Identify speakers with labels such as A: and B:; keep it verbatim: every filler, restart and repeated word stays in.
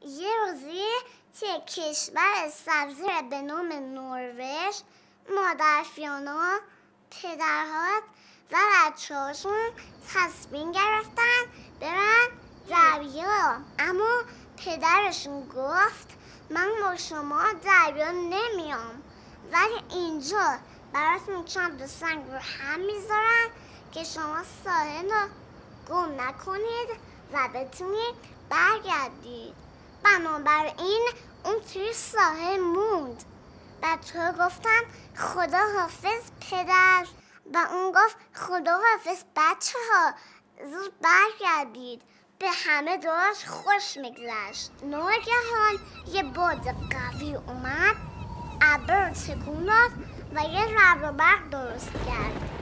A: یه روزی توی کشور سبزی به نام نروژ مادر فیونا، پدرهات و بچه‌هاشون تصمیم گرفتن برن دریا. اما پدرشون گفت من با شما دریا نمیام، ولی اینجا براتون چند سنگ رو هم میذارم که شما ساحل رو گم نکنید و بتونید برگردید. بنابراین اون توی ساحل موند. بچه‌ها گفتن خدا حافظ پدر، و اون گفت خدا حافظ بچه ها، زود برگردید. به همه داشت خوش میگذشت. ناگهان یه باد قوی اومد، ابر تکون داد و یه رعد و برق درست کرد.